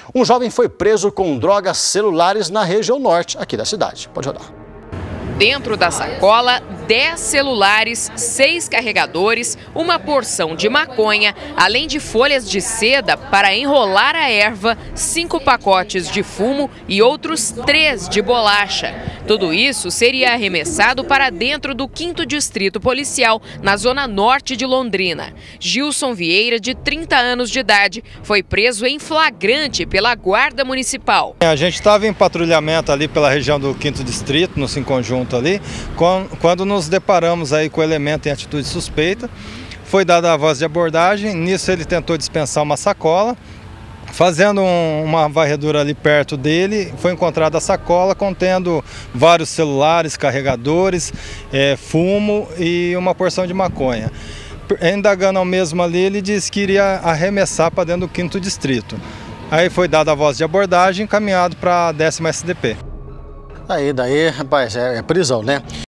Um jovem foi preso com drogas celulares na região norte aqui da cidade. Pode rodar. Dentro da sacola, 10 celulares, 6 carregadores, uma porção de maconha, além de folhas de seda para enrolar a erva, 5 pacotes de fumo e outros 3 de bolacha. Tudo isso seria arremessado para dentro do 5º Distrito Policial, na zona norte de Londrina. Gilson Vieira, de 30 anos de idade, foi preso em flagrante pela Guarda Municipal. A gente estava em patrulhamento ali pela região do 5º Distrito, no Sim Conjunto ali, quando nos deparamos aí com o elemento em atitude suspeita. Foi dada a voz de abordagem, nisso ele tentou dispensar uma sacola. Fazendo uma varredura ali perto dele, foi encontrada a sacola contendo vários celulares, carregadores, fumo e uma porção de maconha. Indagando ao mesmo ali, ele disse que iria arremessar para dentro do 5º Distrito. Aí foi dada a voz de abordagem, encaminhado para a 10ª SDP. Daí, rapaz, é prisão, né?